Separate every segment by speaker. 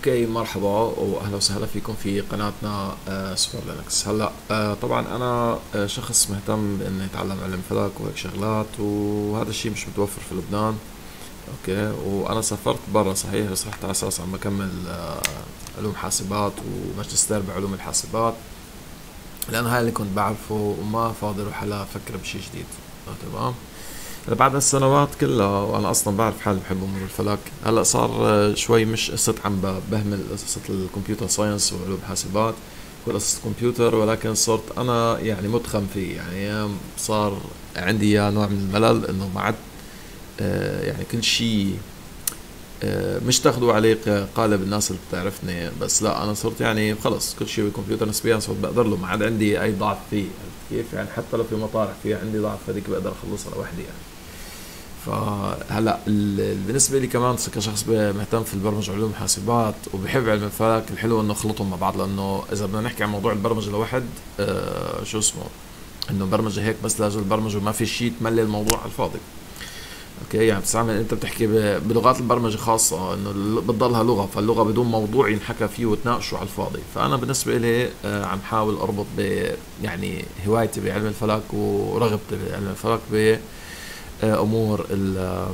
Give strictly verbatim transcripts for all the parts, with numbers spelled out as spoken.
Speaker 1: اوكي، مرحبا واهلا وسهلا فيكم في قناتنا آه، سوبر لينكس. هلا آه، طبعا انا آه، شخص مهتم باني اتعلم علم فلك وهيك شغلات، وهذا الشيء مش متوفر في لبنان. اوكي، وانا سافرت برا صحيح، بس رحت على اساس عم بكمل آه، علوم حاسبات وماجستير بعلوم الحاسبات، لانه هاي اللي كنت بعرفه وما فاضي اروح هلا افكر بشيء جديد. آه، تمام. بعد هالسنوات كلها وانا اصلا بعرف حالي بحب امور الفلك، هلا صار آه، شوي مش قصة عم ب- بهمل قصة الكمبيوتر ساينس وعلوم حاسبات وقصة الكمبيوتر، ولكن صرت انا يعني متخم فيه. يعني أيام صار عندي يا نوع من الملل انه ما عاد آه، يعني كل شيء آه، مش تاخذوا عليه ق- قالب الناس اللي بتعرفني، بس لا انا صرت يعني خلص كل شيء بالكمبيوتر نسبيا صرت بقدر له، ما عاد عندي اي ضعف فيه. عرفت كيف؟ يعني حتى لو في مطارح فيها عندي ضعف هذيك بقدر اخلصها لوحدي يعني. فهلا ال- بالنسبه لي كمان كشخص ب- مهتم في البرمجه وعلوم الحاسبات وبحب علم الفلك، الحلو انه اخلطهم مع بعض، لانه اذا بدنا نحكي عن موضوع البرمجه لوحد آه شو اسمه، انه برمجه هيك بس لاجل البرمجه وما في شيء تملي الموضوع على الفاضي. اوكي، يعني بتستعمل انت بتحكي ب- بلغات البرمجه خاصه انه ال- بتضلها لغه، فاللغه بدون موضوع ينحكى فيه وتناقشوا على الفاضي. فانا بالنسبه لي آه عم حاول اربط ب يعني هوايتي بعلم الفلك ورغبتي بعلم الفلك ب آه، امور ال-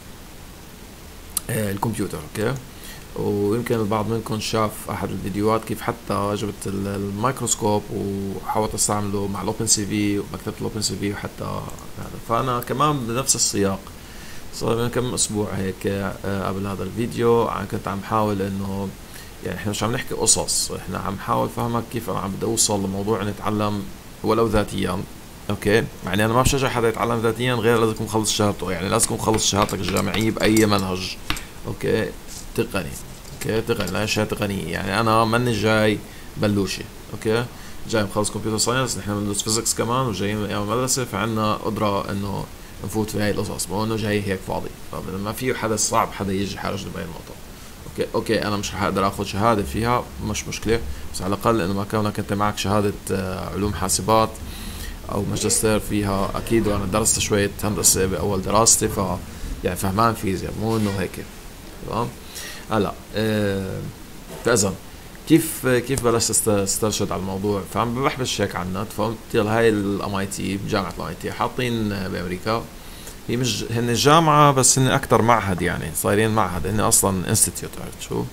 Speaker 1: آه، الكمبيوتر. اوكي، ويمكن البعض منكم شاف احد الفيديوهات كيف حتى جبت ال- الميكروسكوب وحاولت استعمله مع الاوبن سي في ومكتبة الاوبن سي في وحتى هذا. فانا كمان بنفس السياق صار من كم اسبوع هيك آه، قبل هذا الفيديو عم كنت عم حاول انه يعني احنا مش عم نحكي قصص، احنا عم حاول فهمك كيف انا عم بدي اوصل لموضوع اني اتعلم ولو ذاتيا. اوكي، يعني انا ما بشجع حدا يتعلم ذاتيا غير لازم يكون مخلص شهادته، يعني لازم تكون مخلص شهادتك الجامعيه باي منهج. اوكي، تقني. اوكي، تقني لا اشياء تقنيه، يعني انا ماني جاي بلوشي. اوكي، جاي مخلص كمبيوتر ساينس، نحن بندرس فيزيكس كمان وجايين من ايام المدرسه، فعنا قدره انه نفوت في هاي القصص، مو انه جاي هيك فاضي. فما في حدا صعب حدا يجي حرج بهاي النقطه. اوكي اوكي انا مش رح اقدر اخذ شهاده فيها، مش مشكله، بس على الاقل انه ما كونك انت معك شهاده آه، علوم حاسبات او ماجستير فيها اكيد، وانا درست شويه هندسه باول دراستي، ف يعني فهمان فيزياء، مو انه هيك. تمام. هلا آه، فاذا كيف كيف بلشت است- استرشد على الموضوع، فعم بحبش هيك على النت، فقلت يلا هاي الام اي تي، جامعه الام اي تي حاطين بامريكا، هي مش هن جامعة بس هن أكتر معهد، يعني صايرين معهد، هن أصلا انستitute. عرفت شو؟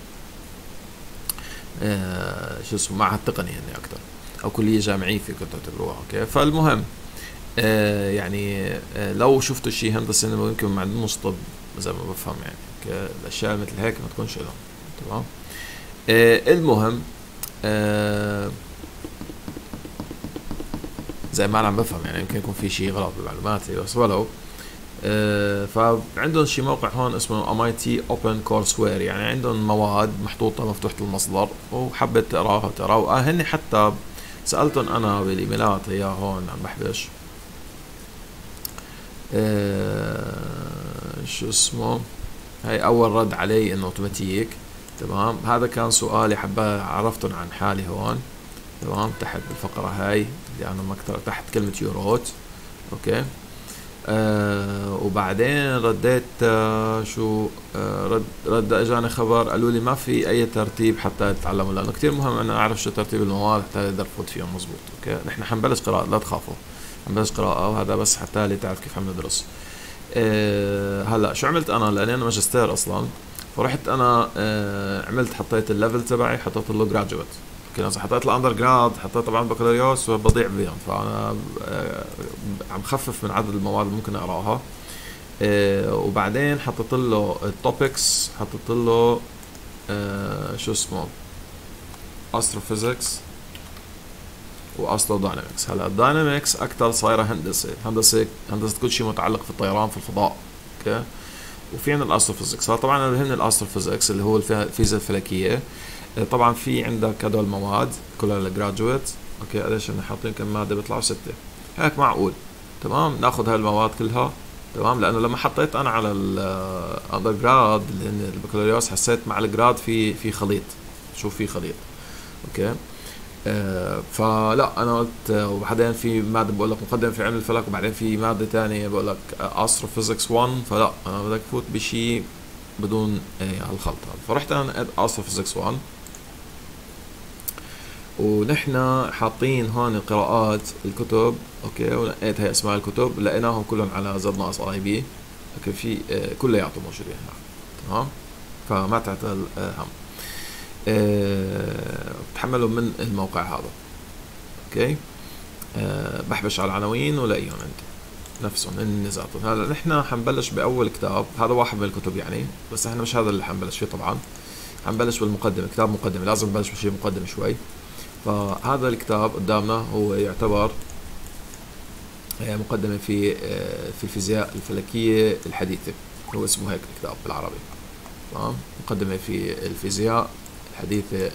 Speaker 1: آه شو اسمه، معهد تقني هن أكتر، أو كلية جامعية فيكم تعتبروها. أوكي، فالمهم آه يعني آه لو شفتوا شي هندسة هن يمكن ما عندهمش طب زي ما بفهم يعني. أوكي، الأشياء مثل هيك ما تكونش لهم. تمام. آه المهم آه زي ما أنا عم بفهم، يعني يمكن يكون في شي غلط بمعلوماتي، بس ولو آه، فعندهم شي موقع هون اسمه ام اي تي اوبن كورس وير، يعني عندهم مواد محطوطة مفتوحة المصدر وحبيت تقراها تقراها. وآه هن حتى سألتهم انا بالايميلات هي هون عم بحبش آه، شو اسمه، هاي اول رد علي انه اوتوماتيك. تمام، هذا كان سؤالي، حبا عرفتهم عن حالي هون. تمام، تحت بالفقرة هاي اللي انا مكتر تحت كلمة يوروت. اوكي، آه وبعدين رديت آه شو آه رد رد اجاني خبر قالوا لي ما في اي ترتيب حتى تتعلموا، لانه كتير مهم انا اعرف شو ترتيب المواد حتى اقدر افوت فيهم مزبوط. اوكي، نحن حنبلش قراءة لا تخافوا، حنبلش قراءة، وهذا بس حتى اللي تعرف كيف عم ندرس. آه هلا شو عملت انا، لاني انا ماجستير اصلا، فرحت انا آه عملت حطيت الليفل تبعي حطيت له جراجويت. اوكي، اذا حطيت الاندر جراد حطيت طبعا بكالوريوس وبضيع بيهم، فانا آه عم خفف من عدد المواد اللي ممكن اقراها. آه وبعدين حطيت له التوبكس، حطيت له آه شو اسمه استروفيزكس واسترو داينامكس. هلا الداينامكس اكثر صايره هندسه هندسه هندسه كل شيء متعلق في الطيران في الفضاء. اوكي، وفي عندنا الاستروفيزكس. هلا طبعا انا بهمني الاستروفيزكس اللي هو الف- الفيزياء الفلكيه. آه، طبعا في عندك هدول المواد كلها الجراجويت. اوكي، قديش احنا حاطين كم ماده؟ بيطلعوا سته، هيك معقول. تمام، ناخذ هاي المواد كلها. تمام، لانه لما حطيت انا على الاندر جراد اللي هن البكالوريوس حسيت مع الجراد في في خليط. شو في خليط؟ اوكي. آه فلا انا قلت آه، وبعدين في ماده بقول لك مقدمه في علم الفلك، وبعدين في ماده تانية بقول لك استروفيزكس واحد، فلا انا بدك فوت بشيء بدون آه الخلط هذا. فرحت انا استرو فيزيكس واحد، ونحن حاطين هون قراءات الكتب، اوكي، ولقيت هي اسماء الكتب، لقيناهم كلهم على زد ناقص اي بي، اوكي، في آه كلياتهم موجودين هنا، تمام. فما تعتل آه هم آه بتحملوا من الموقع هذا، اوكي. أه بحبش على العناوين ولاقيهم انت نفسهم ان ذاتهم. هلا نحن حنبلش باول كتاب، هذا واحد من الكتب يعني، بس احنا مش هذا اللي حنبلش فيه طبعا، حنبلش بالمقدمه، كتاب مقدمه، لازم نبلش بشيء مقدمه شوي. فهذا الكتاب قدامنا هو يعتبر مقدمه في في الفيزياء الفلكيه الحديثه، هو اسمه هيك الكتاب بالعربي، تمام. مقدمه في الفيزياء الحديثه.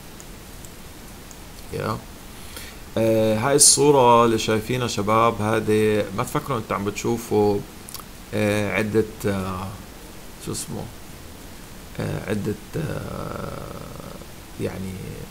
Speaker 1: يا آه هاي الصورة اللي شايفينها شباب، هذه ما تفكروا انتوا عم بتشوفوا آه عدة آه شو اسمه آه عدة آه يعني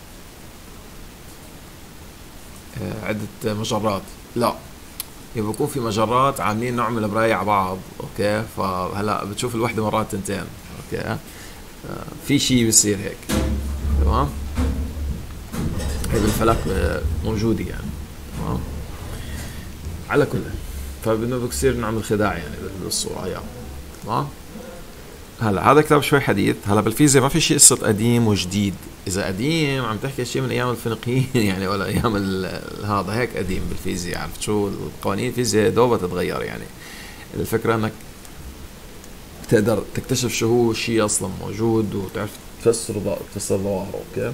Speaker 1: آه عدة مجرات، لا، يبقى بكون في مجرات عاملين نوع من البراية على بعض، اوكي. فهلا بتشوف الوحدة مرات تنتين، اوكي. آه في شيء بيصير هيك، تمام. هي بالفلك موجودة يعني، تمام. على كل، فبدنا بصير نعمل خداع يعني بالصورة، يا تمام. هلا هذا كتاب شوي حديث. هلا بالفيزياء ما في شيء قصة قديم وجديد، إذا قديم عم تحكي شيء من أيام الفينيقيين يعني، ولا أيام هذا هيك قديم بالفيزياء. عرفت شو القوانين الفيزياء دوبها تتغير يعني. الفكرة إنك تقدر تكتشف شو هو الشيء أصلا موجود، وتعرف تفسر تفسر ظواهره، أوكي.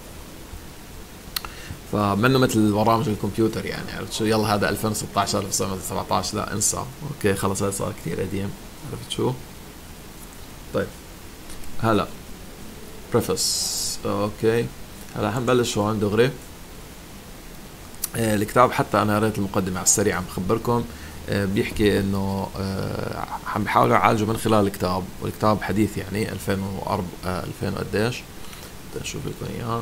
Speaker 1: فمنه مثل برامج الكمبيوتر يعني، عرفت شو، يلا هذا ألفين وستة عشر ألفين وسبعة عشر، لا انسى، اوكي خلص هذا صار كثير قديم، عرفت شو. طيب هلا بريفس، اوكي. هلا حنبلش هون دغري. آه الكتاب حتى انا قريت المقدمه على السريع، عم بخبركم. آه بيحكي انه آه عم بيحاولوا يعالجوا من خلال الكتاب، والكتاب حديث يعني ألفين وأربعة آه ألفين وقديش، نشوف لكم اياه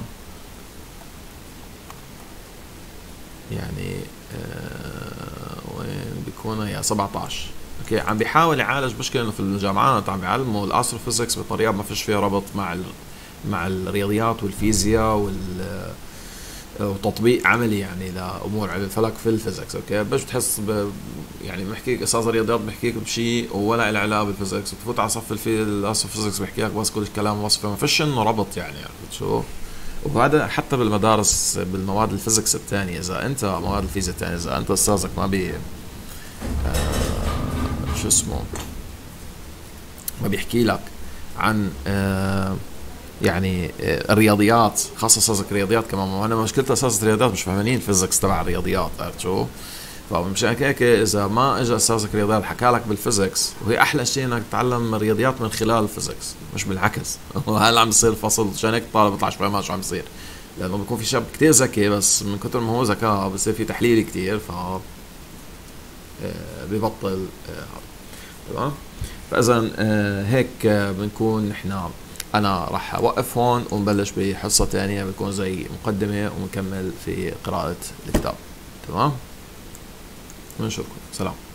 Speaker 1: يعني. آه وين بيكون يا سبعة عشر، اوكي. عم بيحاول يعالج مشكله انه في الجامعات عم بيعلموا الاستروفيزكس بطريقه ما فيش فيها ربط مع ال... مع الرياضيات والفيزياء وال وتطبيق عملي يعني لامور علم الفلك في الفيزكس، اوكي. بس بتحس ب... يعني بحكيك استاذ الرياضيات بحكيك بشيء ولا له علاقه بالفيزكس، وتفوت على صف الفي الاستروفيزكس بحكي لك بس كل الكلام وصفه، ما فيش انه ربط يعني، عرفت شو. وهذا حتى بالمدارس بالمواد الفيزكس الثانيه، اذا انت مواد الفيزياء الثانيه اذا انت استاذك ما بي آه شو اسمه ما بيحكي لك عن آه يعني آه الرياضيات، خاصه استاذك الرياضيات كمان، ما انا مشكلتي اساتذه الرياضيات مش فاهمين الفيزكس تبع الرياضيات، عرفت شو. فمشان هيك اذا ما اجى استاذك الرياضيات حكى لك بالفيزكس، وهي احلى شيء انك تتعلم الرياضيات من خلال الفيزكس مش بالعكس. وهلا عم بيصير فصل، عشان هيك الطالب بيطلع شوي ما شو عم بيصير، لانه بيكون في شاب كتير ذكي، بس من كتر ما هو ذكاء بصير في تحليل كتير، ف ببطل هذا، تمام. فاذا هيك بنكون نحن، انا راح اوقف هون ونبلش بحصه ثانيه بتكون زي مقدمه، ونكمل في قراءه الكتاب، تمام. ونشوفكم، سلام.